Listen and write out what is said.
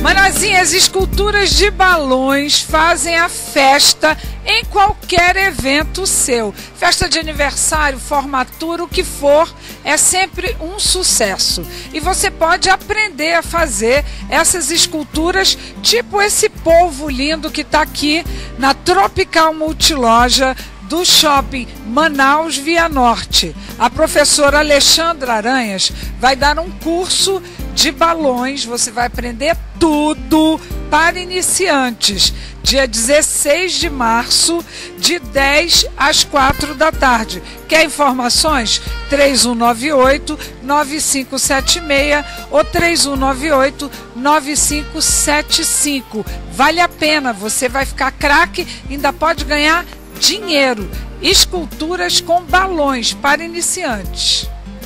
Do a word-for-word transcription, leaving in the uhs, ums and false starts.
Manazinhas, esculturas de balões fazem a festa em qualquer evento seu. Festa de aniversário, formatura, o que for, é sempre um sucesso. E você pode aprender a fazer essas esculturas, tipo esse polvo lindo que está aqui na Tropical Multiloja do Shopping Manaus Via Norte. A professora Alexandra Aranhas vai dar um curso de balões, você vai aprender tudo para iniciantes, dia dezesseis de março, de dez às quatro da tarde. Quer informações? três um nove oito, nove cinco sete seis ou três um nove oito, nove cinco sete cinco. Vale a pena, você vai ficar craque, ainda pode ganhar dinheiro. Esculturas com balões para iniciantes.